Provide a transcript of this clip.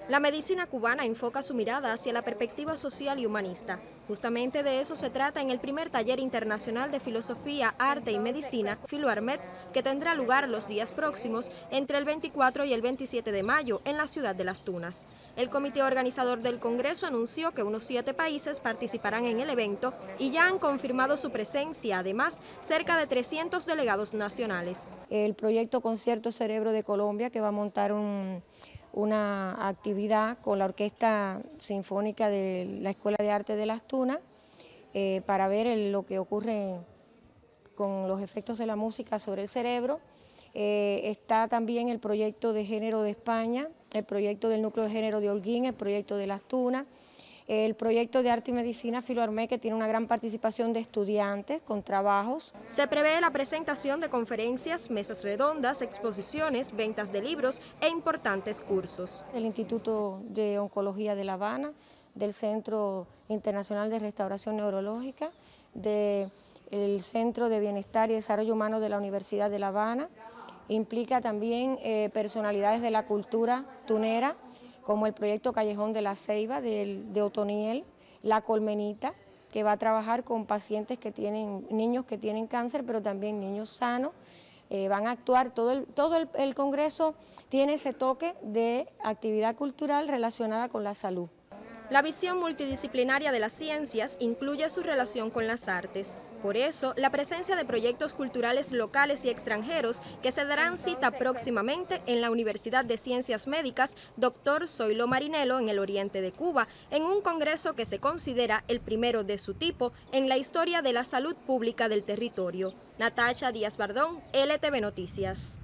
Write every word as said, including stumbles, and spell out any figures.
La medicina cubana enfoca su mirada hacia la perspectiva social y humanista. Justamente de eso se trata en el primer taller internacional de filosofía, arte y medicina, Filoarmed, que tendrá lugar los días próximos entre el veinticuatro y el veintisiete de mayo en la ciudad de Las Tunas. El comité organizador del Congreso anunció que unos siete países participarán en el evento y ya han confirmado su presencia, además, cerca de trescientos delegados nacionales. El proyecto Concierto Cerebro de Colombia, que va a montar un... una actividad con la Orquesta Sinfónica de la Escuela de Arte de Las Tunas eh, para ver el, lo que ocurre con los efectos de la música sobre el cerebro. Eh, está también el proyecto de género de España, el proyecto del núcleo de género de Holguín, el proyecto de Las Tunas, el proyecto de arte y medicina Filoarmed, que tiene una gran participación de estudiantes con trabajos. Se prevé la presentación de conferencias, mesas redondas, exposiciones, ventas de libros e importantes cursos. El Instituto de Oncología de La Habana, del Centro Internacional de Restauración Neurológica, del Centro de Bienestar y Desarrollo Humano de la Universidad de La Habana. Implica también eh, personalidades de la cultura tunera, como el proyecto Callejón de la Ceiba de, de Otoniel, La Colmenita, que va a trabajar con pacientes que tienen, niños que tienen cáncer, pero también niños sanos. Eh, van a actuar, todo, el, todo el, el Congreso tiene ese toque de actividad cultural relacionada con la salud. La visión multidisciplinaria de las ciencias incluye su relación con las artes. Por eso, la presencia de proyectos culturales locales y extranjeros que se darán cita próximamente en la Universidad de Ciencias Médicas doctor Zoilo Marinelo en el oriente de Cuba, en un congreso que se considera el primero de su tipo en la historia de la salud pública del territorio. Natacha Díaz Bardón, L T V Noticias.